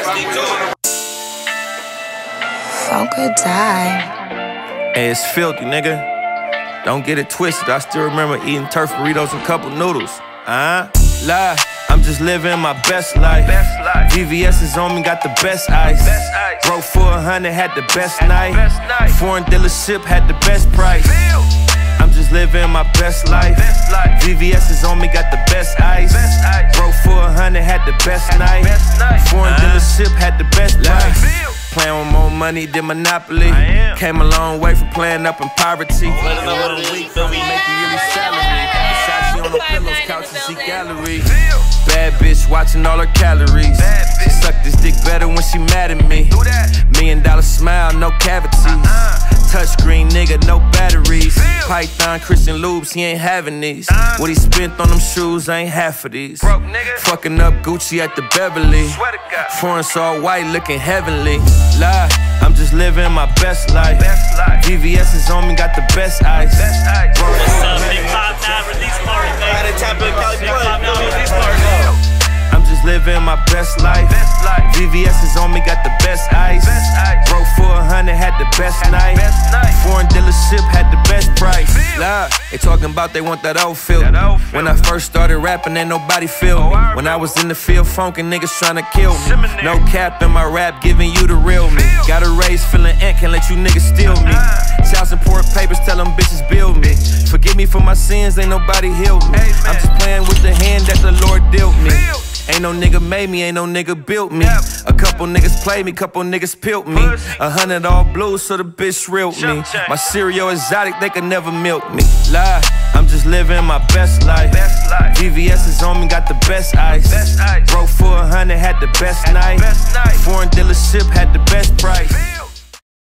So good time. Hey, it's filthy, nigga. Don't get it twisted. I still remember eating turf burritos and couple noodles. Lie. I'm just living my best life. VVS is on me, got the best ice. Broke for 100, had the best night. Foreign dealership had the best price. I'm just living my best life. VVS is on me, got the best ice. Broke for 100, had the best night. Foreign dealership had the best price. Playing with more money than Monopoly. Came a long way from playing up in poverty. Another week, feel me, make you really salary. Versace on the pillows, couches, see gallery. Bad bitch watching all her calories. She suck this dick better when she mad at me. $1 million smile, no cavities. Touchscreen nigga, no batteries. Python, Christian lubes, he ain't having these. What he spent on them shoes, ain't half of these. Fucking up Gucci at the Beverly. Foreign all white, looking heavenly. Lie, I'm just living my best life. VVS is on me, got the best ice. What's up, Big 5-9 release party, I'm just living my best life. VVS is on me, got the best ice. Broke for 100, had the best night. Foreign dealership had the best price. Lie, they talking about they want that old feel. When I first started rapping, ain't nobody feel me. When I was in the field, funkin' niggas tryna kill me. No cap in my rap, giving you the real me. Got a raise, feeling ant, can't let you niggas steal me. Child support papers, tell them bitches build me. Forgive me for my sins, ain't nobody healed me. I'm just playing with the hand that the Lord dealt me. Ain't no nigga made me, ain't no nigga built me. A couple niggas played me, couple niggas pilt me. 100 all blue, so the bitch reeled me. My cereal exotic, they could never milk me. Lie, I'm just living my best life. VVS is on me, got the best ice. Broke for 100, had the best night. Foreign dealership had the best price.